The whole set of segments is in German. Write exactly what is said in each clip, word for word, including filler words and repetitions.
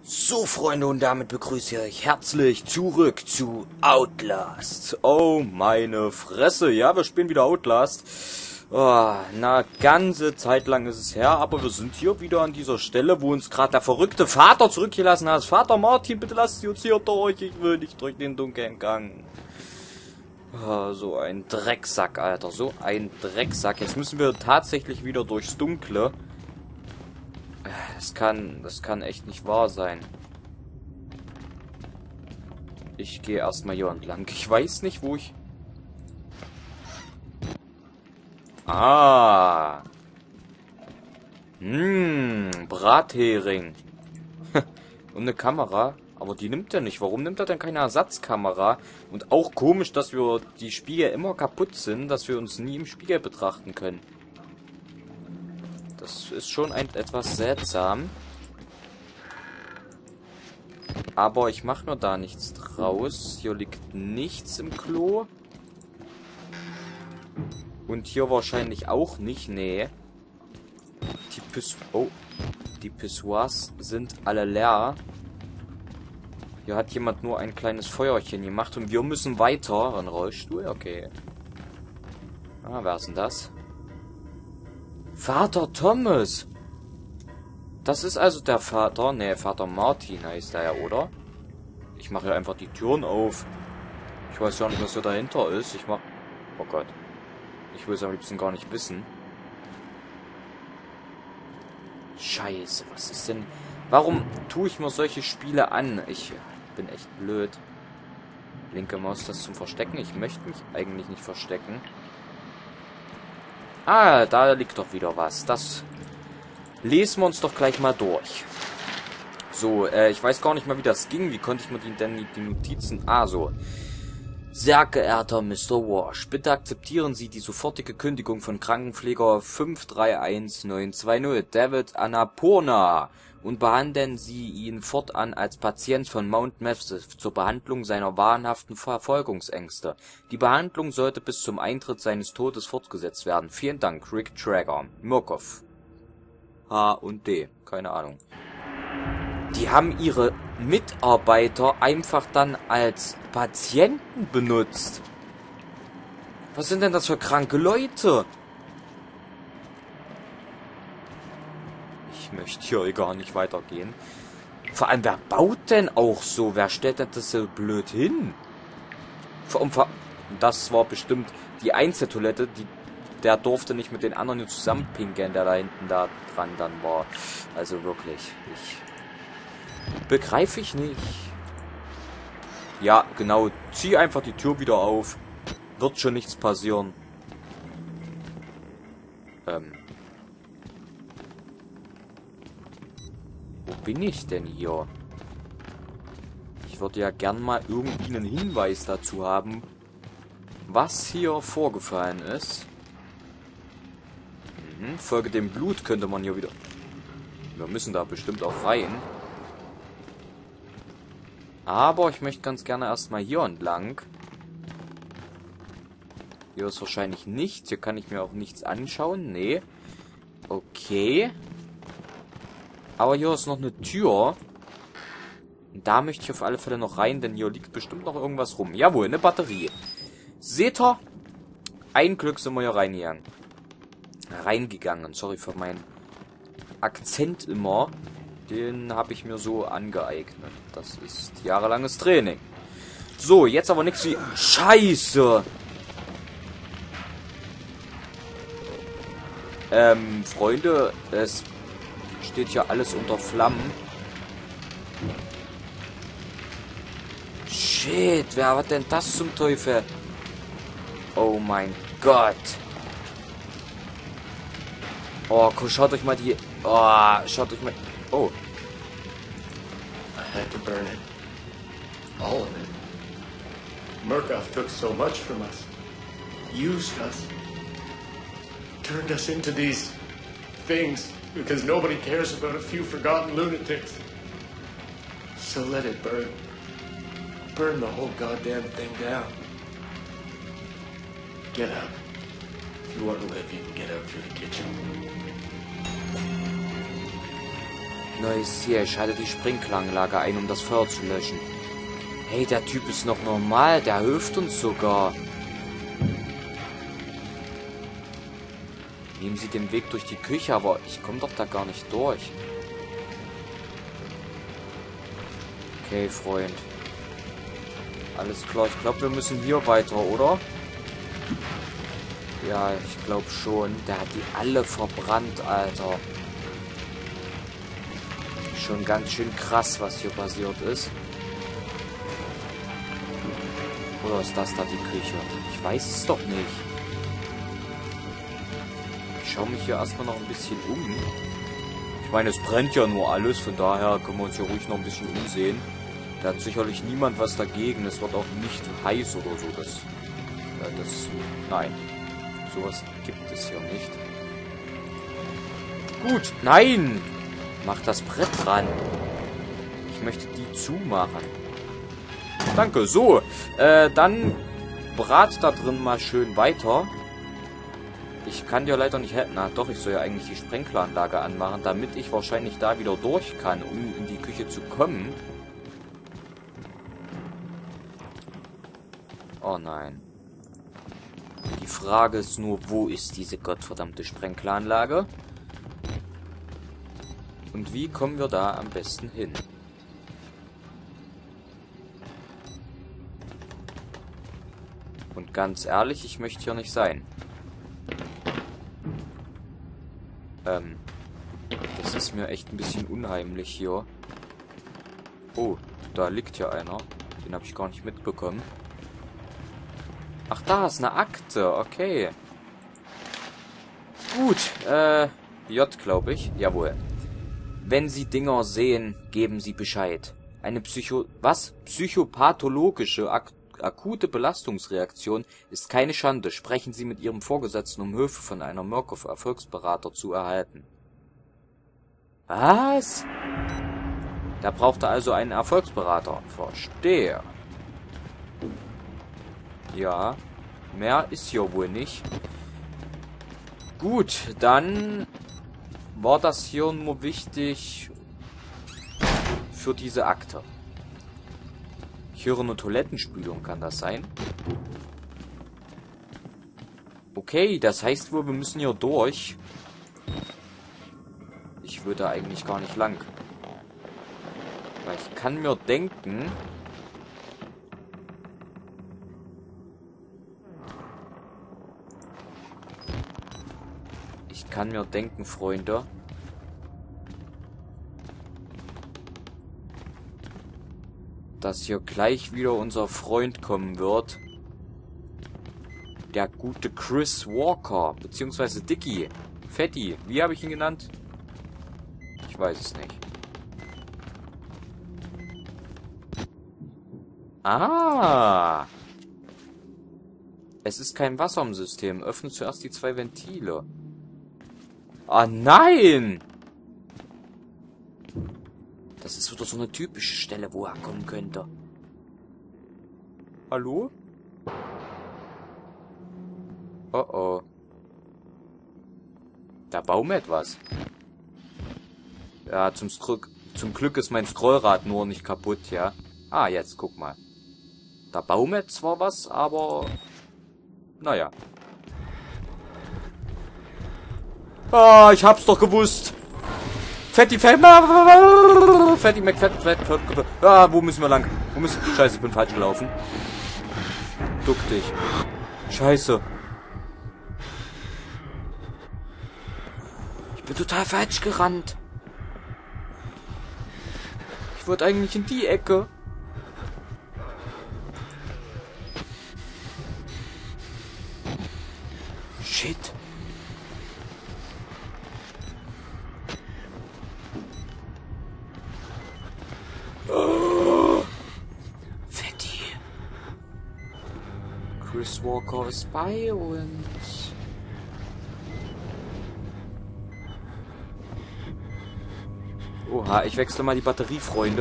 So, Freunde, und damit begrüße ich euch herzlich zurück zu Outlast. Oh, meine Fresse. Ja, wir spielen wieder Outlast. Oh, na, ganze Zeit lang ist es her, aber wir sind hier wieder an dieser Stelle, wo uns gerade der verrückte Vater zurückgelassen hat. Vater Martin, bitte lasst sie uns hier durch. Ich will nicht durch den dunklen Gang. Oh, so ein Drecksack, Alter. So ein Drecksack. Jetzt müssen wir tatsächlich wieder durchs Dunkle. Das kann, das kann echt nicht wahr sein. Ich gehe erstmal hier entlang. Ich weiß nicht, wo ich... Ah. Hm, Brathering. Und eine Kamera. Aber die nimmt er nicht. Warum nimmt er denn keine Ersatzkamera? Und auch komisch, dass wir die Spiegel immer kaputt sind, dass wir uns nie im Spiegel betrachten können. Das ist schon ein, etwas seltsam. Aber ich mache mir da nichts draus. Hier liegt nichts im Klo. Und hier wahrscheinlich auch nicht. Nee. Die Piss oh. Die Pissoirs sind alle leer. Hier hat jemand nur ein kleines Feuerchen gemacht. Und wir müssen weiter. Ein Rollstuhl? Okay. Ah, wer ist denn das? Vater Thomas. Das ist also der Vater. Ne, Vater Martin heißt er ja, oder? Ich mache ja einfach die Türen auf. Ich weiß ja nicht, was hier dahinter ist. Ich mach... Oh Gott. Ich will es am liebsten gar nicht wissen. Scheiße, was ist denn... Warum tue ich mir solche Spiele an? Ich bin echt blöd. Linke Maus, das zum Verstecken. Ich möchte mich eigentlich nicht verstecken. Ah, da liegt doch wieder was. Das lesen wir uns doch gleich mal durch. So, äh, ich weiß gar nicht mal, wie das ging. Wie konnte ich mir die, denn die Notizen... Ah, so. Sehr geehrter Mister Wash, bitte akzeptieren Sie die sofortige Kündigung von Krankenpfleger fünf drei eins neun zwei null, David Annapurna, und behandeln Sie ihn fortan als Patient von Mount Massive zur Behandlung seiner wahnhaften Verfolgungsängste. Die Behandlung sollte bis zum Eintritt seines Todes fortgesetzt werden. Vielen Dank, Rick Traeger. Murkoff. H und D. Keine Ahnung. Die haben ihre Mitarbeiter einfach dann als Patienten benutzt. Was sind denn das für kranke Leute? Ich möchte hier gar nicht weitergehen. Vor allem, wer baut denn auch so? Wer stellt denn das so blöd hin? Vor allem, das war bestimmt die Einzeltoilette, die, der durfte nicht mit den anderen hier zusammenpinkeln, der da hinten da dran dann war. Also wirklich, ich begreife ich nicht. Ja, genau, zieh einfach die Tür wieder auf. Wird schon nichts passieren. Ähm. Wo bin ich denn hier? Ich würde ja gern mal irgendwie einen Hinweis dazu haben, was hier vorgefallen ist. Mhm, folge dem Blut könnte man hier wieder... Wir müssen da bestimmt auch rein. Aber ich möchte ganz gerne erstmal hier entlang. Hier ist wahrscheinlich nichts. Hier kann ich mir auch nichts anschauen. Nee. Okay. Aber hier ist noch eine Tür. Und da möchte ich auf alle Fälle noch rein, denn hier liegt bestimmt noch irgendwas rum. Jawohl, eine Batterie. Seht ihr? Ein Glück sind wir hier reingegangen. Reingegangen. Sorry für meinen Akzent immer. Den habe ich mir so angeeignet. Das ist jahrelanges Training. So, jetzt aber nichts wie... Scheiße! Ähm, Freunde, es steht ja alles unter Flammen. Shit, wer hat denn das zum Teufel? Oh mein Gott. Oh, schaut euch mal die... Oh, schaut euch mal... Oh. I had to burn it. All of it. Murkoff took so much from us. Used us. Turned us into these things because nobody cares about a few forgotten lunatics. So let it burn. Burn the whole goddamn thing down. Get out. If you want to live, you can get out through the kitchen. Neues Ziel. Schalte die Sprinkleranlage ein, um das Feuer zu löschen. Hey, der Typ ist noch normal. Der hilft uns sogar. Nehmen Sie den Weg durch die Küche, aber ich komme doch da gar nicht durch. Okay, Freund. Alles klar, ich glaube, wir müssen hier weiter, oder? Ja, ich glaube schon. Der hat die alle verbrannt, Alter. Schon ganz schön krass, was hier passiert ist. Oder ist das da die Küche? Ich weiß es doch nicht. Ich schaue mich hier erstmal noch ein bisschen um. Ich meine, es brennt ja nur alles, von daher können wir uns hier ruhig noch ein bisschen umsehen. Da hat sicherlich niemand was dagegen. Es wird auch nicht heiß oder so. Das, äh, das, nein. Sowas gibt es hier nicht. Gut, nein! Mach das Brett dran. Ich möchte die zumachen. Danke, so. Äh, dann brat da drin mal schön weiter. Ich kann dir leider nicht helfen. Na doch, ich soll ja eigentlich die Sprinkleranlage anmachen, damit ich wahrscheinlich da wieder durch kann, um in die Küche zu kommen. Oh nein. Die Frage ist nur, wo ist diese gottverdammte Sprinkleranlage? Und wie kommen wir da am besten hin? Und ganz ehrlich, ich möchte hier nicht sein. Ähm, das ist mir echt ein bisschen unheimlich hier. Oh, da liegt ja einer. Den habe ich gar nicht mitbekommen. Ach, da ist eine Akte. Okay. Gut, äh, J, glaube ich. Jawohl. Wenn Sie Dinger sehen, geben Sie Bescheid. Eine Psycho... Was? Psychopathologische ak akute Belastungsreaktion ist keine Schande. Sprechen Sie mit Ihrem Vorgesetzten, um Hilfe von einer Murkoff-Erfolgsberater zu erhalten. Was? Da braucht er also einen Erfolgsberater. Verstehe. Ja, mehr ist hier wohl nicht. Gut, dann war das hier nur wichtig für diese Akte. Ich höre eine Toilettenspülung, kann das sein? Okay, das heißt wohl, wir müssen hier durch. Ich würde eigentlich gar nicht lang. Weil ich kann mir denken... Ich kann mir denken, Freunde... dass hier gleich wieder unser Freund kommen wird. Der gute Chris Walker, beziehungsweise Dickie. Fatty, wie habe ich ihn genannt? Ich weiß es nicht. Ah! Es ist kein Wasser im System. Öffne zuerst die zwei Ventile. Ah, nein! Das ist wieder so eine typische Stelle, wo er kommen könnte. Hallo? Oh oh. Da baum etwas. Ja, zum, zum Glück ist mein Scrollrad nur nicht kaputt, ja. Ah, jetzt, guck mal. Da baumet zwar was, aber... Naja. Ah, ich hab's doch gewusst. Fatty, Fatty, Fatty, McFatty, Fatty, ah, wo müssen wir lang? Wo müssen... Scheiße, ich bin falsch gelaufen. Duck dich. Scheiße. Ich bin total falsch gerannt. Ich wollte eigentlich in die Ecke. Shit. Oh. Fatty. Chris Walker ist bei uns. Oha, ich wechsle mal die Batterie, Freunde.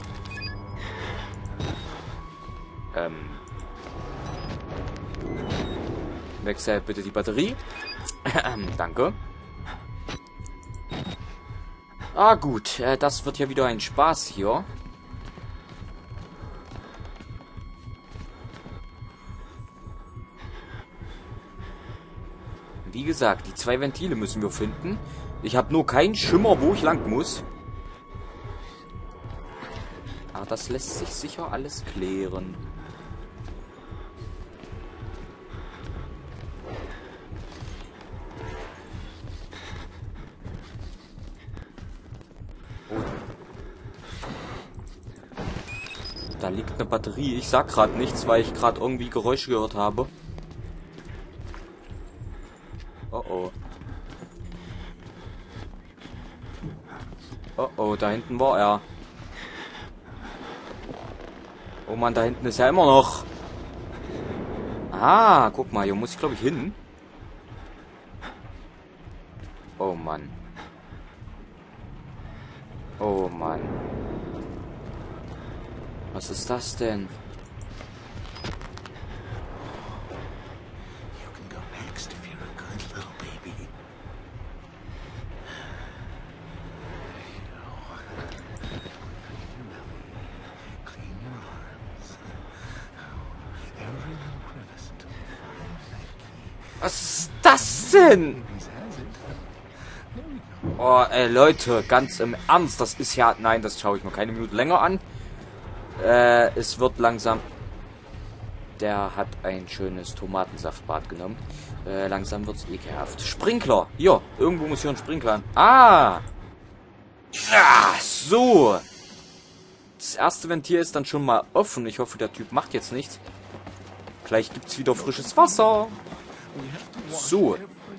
Ähm. Wechsel bitte die Batterie. Danke. Ah gut, äh, das wird ja wieder ein Spaß hier. Wie gesagt, die zwei Ventile müssen wir finden. Ich habe nur keinen Schimmer, wo ich lang muss. Aber das lässt sich sicher alles klären. Oh. Da liegt eine Batterie. Ich sag gerade nichts, weil ich gerade irgendwie Geräusche gehört habe. Oh oh. Oh oh, da hinten war er. Oh Mann, da hinten ist er immer noch. Ah, guck mal, hier muss ich glaube ich hin. Oh Mann. Oh Mann. Was ist das denn? Was ist das denn? Oh, ey, Leute, ganz im Ernst, das ist ja... Nein, das schaue ich mir keine Minute länger an. Äh, es wird langsam... Der hat ein schönes Tomatensaftbad genommen. Äh, langsam wird's ekelhaft. Sprinkler! Hier, irgendwo muss hier ein Sprinkler an. Ah! Ja, so! Das erste Ventil ist dann schon mal offen. Ich hoffe, der Typ macht jetzt nichts. Gleich gibt's wieder frisches Wasser. So.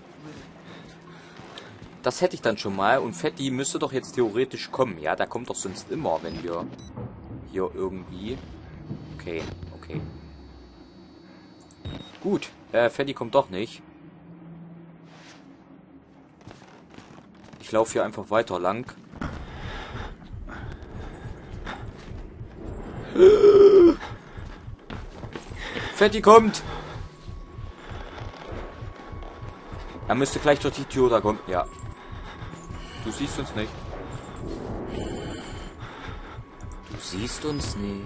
Das hätte ich dann schon mal. Und Fetti müsste doch jetzt theoretisch kommen. Ja, der kommt doch sonst immer, wenn wir hier irgendwie... Okay, okay. Gut. Äh, Fetti kommt doch nicht. Ich laufe hier einfach weiter lang. Fetti kommt! Er müsste gleich durch die Tür da kommen. Ja. Du siehst uns nicht. Du siehst uns nicht.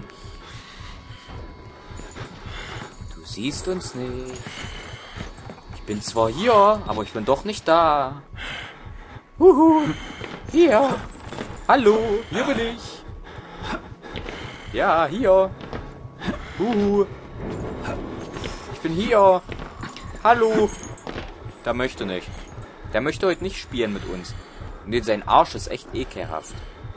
Du siehst uns nicht. Ich bin zwar hier, aber ich bin doch nicht da. Huhu. Hier. Hallo. Hier bin ich. Ja, hier. Huhu. Ich bin hier. Hallo. Der möchte nicht. Der möchte heute nicht spielen mit uns. Und sein Arsch ist echt ekelhaft.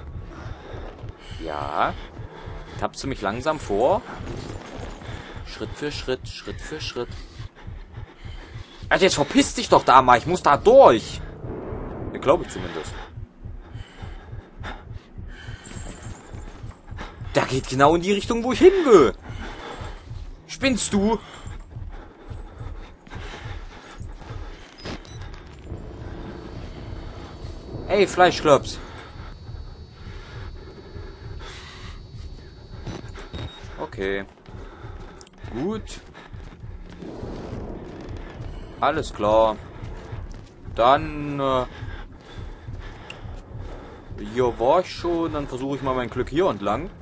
Ja. Tappst du mich langsam vor? Schritt für Schritt, Schritt für Schritt. Also jetzt verpiss dich doch da mal. Ich muss da durch. Ja, glaube ich zumindest. Der geht genau in die Richtung, wo ich hin will. Spinnst du? Ey, Fleischklops. Okay. Gut. Alles klar. Dann... Äh, hier war ich schon. Dann versuche ich mal mein Glück hier entlang.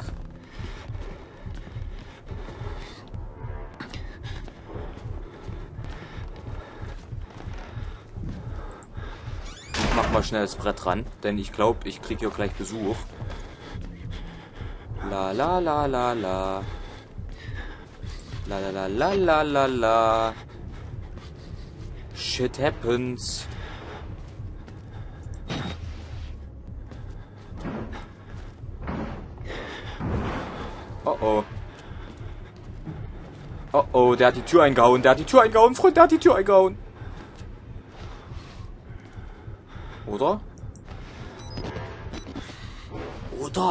Mach mal schnell das Brett ran, denn ich glaube, ich kriege hier gleich Besuch. La la la la la. La la la la la la la. Shit happens. Oh oh. Oh oh, der hat die Tür eingehauen, der hat die Tür eingehauen, Freund, der hat die Tür eingehauen. Oder? Oder?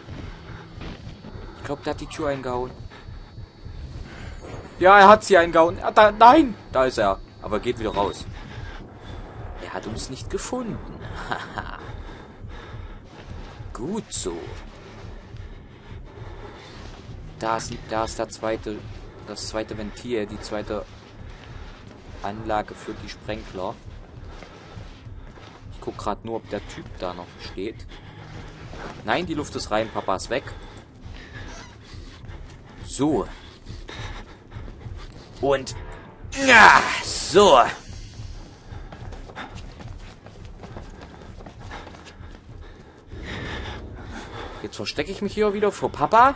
Ich glaube, der hat die Tür eingehauen. Ja, er hat sie eingehauen. Er, da, nein! Da ist er. Aber geht wieder raus. Er hat uns nicht gefunden. Gut so. Da ist, da ist der zweite, das zweite Ventil, die zweite Anlage für die Sprenkler. Ich guck gerade nur, ob der Typ da noch steht. Nein, die Luft ist rein, Papa ist weg. So. Und... Ja, so. Jetzt verstecke ich mich hier wieder vor Papa.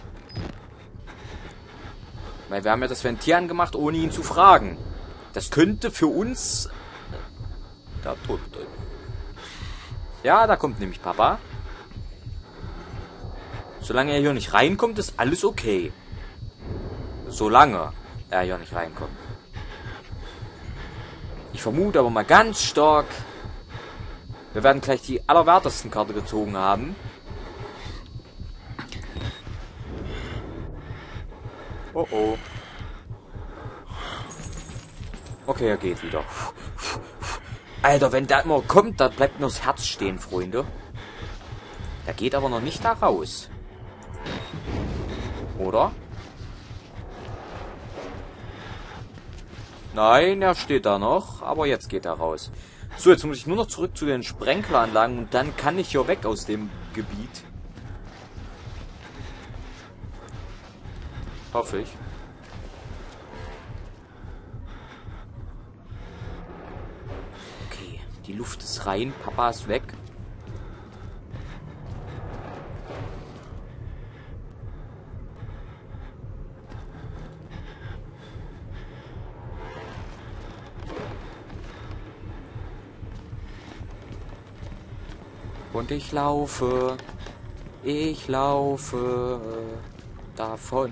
Weil wir haben ja das Ventil angemacht, ohne ihn zu fragen. Das könnte für uns... Da tot bedeuten. Ja, da kommt nämlich Papa. Solange er hier nicht reinkommt, ist alles okay. Solange er hier nicht reinkommt. Ich vermute aber mal ganz stark, wir werden gleich die allerwertesten Karte gezogen haben. Oh oh. Okay, er geht wieder. Alter, wenn der immer kommt, da bleibt nur das Herz stehen, Freunde. Der geht aber noch nicht da raus. Oder? Nein, er steht da noch, aber jetzt geht er raus. So, jetzt muss ich nur noch zurück zu den Sprenkleranlagen und dann kann ich hier weg aus dem Gebiet. Hoffe ich. Okay, die Luft ist rein, Papa ist weg. Und ich laufe, ich laufe davon.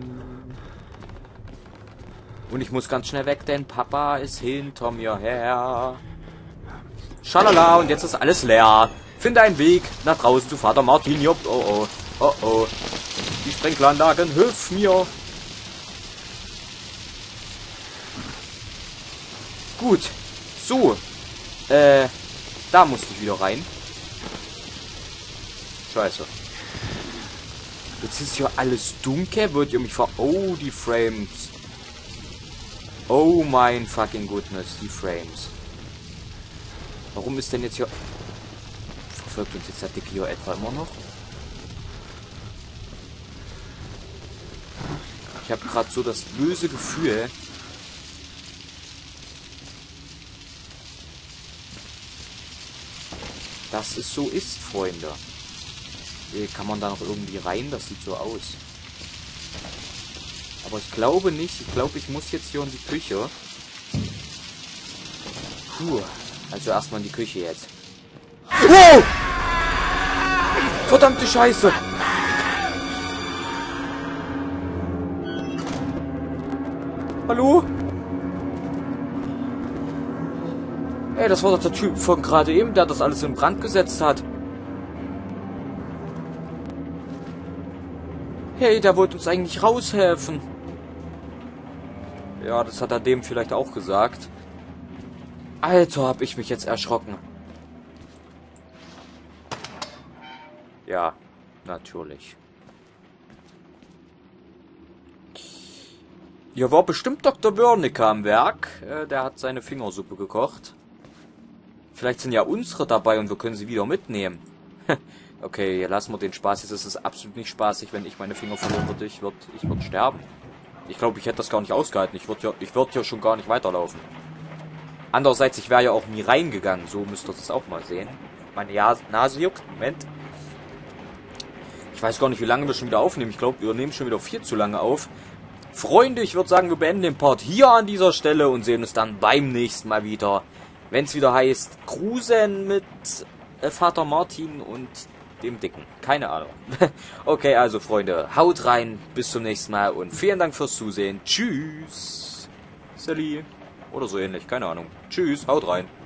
Und ich muss ganz schnell weg, denn Papa ist hinter mir her. Schalala, und jetzt ist alles leer. Finde einen Weg nach draußen zu Vater Martin. Jupp, oh oh, oh oh. Die Sprenkleranlagen, hilf mir. Gut, so. Äh, da musste ich wieder rein. Scheiße. Jetzt ist hier alles dunkel. Wird ihr mich ver... Oh, die Frames. Oh mein fucking goodness, die Frames. Warum ist denn jetzt hier... Verfolgt uns jetzt der Dicke hier etwa immer noch? Ich habe gerade so das böse Gefühl... dass es so ist, Freunde. Kann man da noch irgendwie rein? Das sieht so aus. Aber ich glaube nicht. Ich glaube, ich muss jetzt hier in die Küche. Puh. Also erstmal in die Küche jetzt. Wow! Verdammte Scheiße! Hallo? Ey, das war doch der Typ von gerade eben, der das alles in Brand gesetzt hat. Hey, der wollte uns eigentlich raushelfen. Ja, das hat er dem vielleicht auch gesagt. Alter, hab ich mich jetzt erschrocken. Ja, natürlich. Hier war bestimmt Doktor Börnicke am Werk. Äh, der hat seine Fingersuppe gekocht. Vielleicht sind ja unsere dabei und wir können sie wieder mitnehmen. Okay, lassen wir den Spaß. Jetzt ist es absolut nicht spaßig, wenn ich meine Finger verlieren würde. Ich würde ich würd sterben. Ich glaube, ich hätte das gar nicht ausgehalten. Ich würde ja, ich würd ja schon gar nicht weiterlaufen. Andererseits, ich wäre ja auch nie reingegangen. So müsst ihr das auch mal sehen. Meine ja Nase juckt. Moment. Ich weiß gar nicht, wie lange wir schon wieder aufnehmen. Ich glaube, wir nehmen schon wieder viel zu lange auf. Freunde, ich würde sagen, wir beenden den Part hier an dieser Stelle und sehen uns dann beim nächsten Mal wieder. Wenn es wieder heißt, Cruisen mit äh, Vater Martin und dem Dicken. Keine Ahnung. Okay, also Freunde, haut rein, bis zum nächsten Mal und vielen Dank fürs Zusehen. Tschüss. Sally. Oder so ähnlich, keine Ahnung. Tschüss, haut rein.